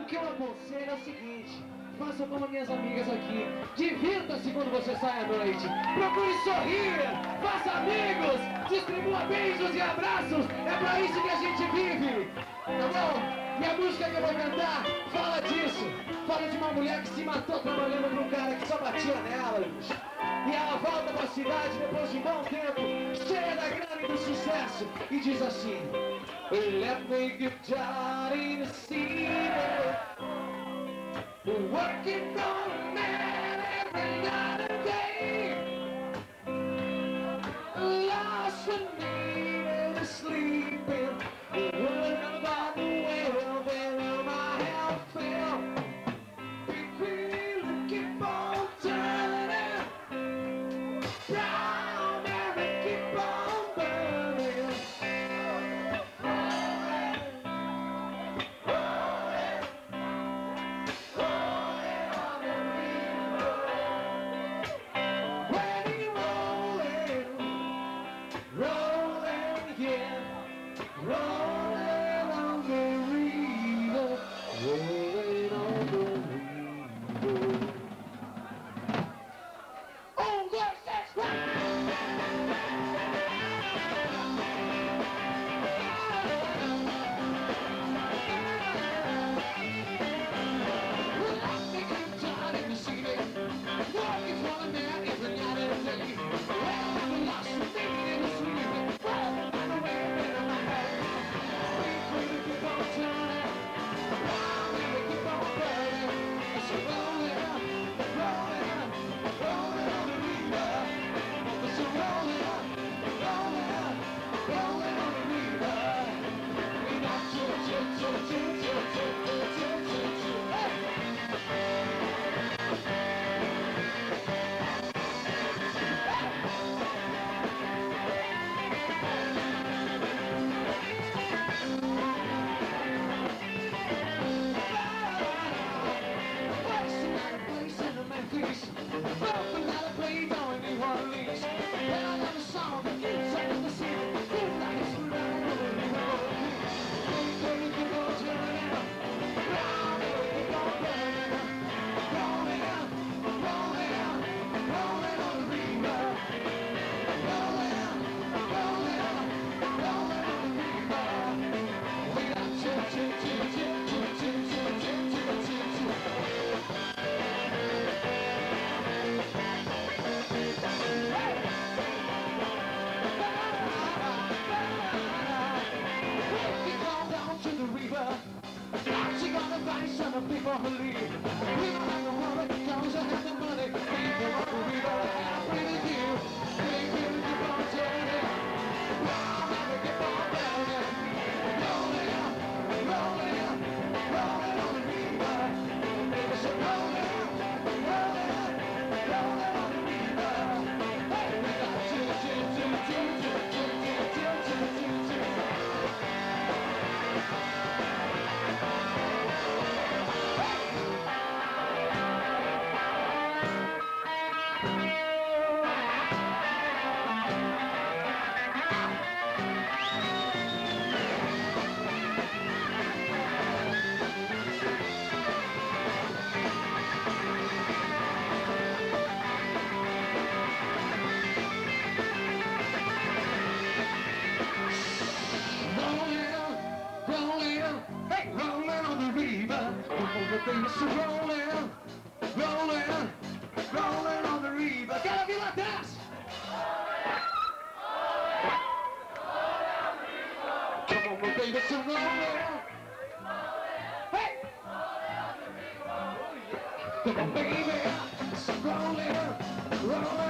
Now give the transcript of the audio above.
que eu aconselho é o seguinte: faça como minhas amigas aqui. Divirta-se quando você sai à noite. Procure sorrir, faça amigos, distribua beijos e abraços. É pra isso que a gente vive, tá bom? E a música que eu vou cantar fala disso. Fala de uma mulher que se matou trabalhando pra um cara que só batia nela, bicho. E ela volta pra cidade depois de um bom tempo, cheia da grana e do sucesso, e diz assim: Let me get down in the city, working on a man every night and day, lost and needed sleeping, worrying about the world and my health fell. Big wheel to keep on turning, brown and keep on burning. People who leave, we don't have the world that comes, I have the money. People on the river, and I'm with you. They will keep on turning, round and we keep on burning. Rolling up, rolling up, rolling on the river. Baby, so rolling up, rolling up, rolling on the river. Hey, we got things are rolling, rolling, rolling on the river. Gotta be like this. Come on, baby, so rolling. Hey. Come on, baby, so rolling, rolling.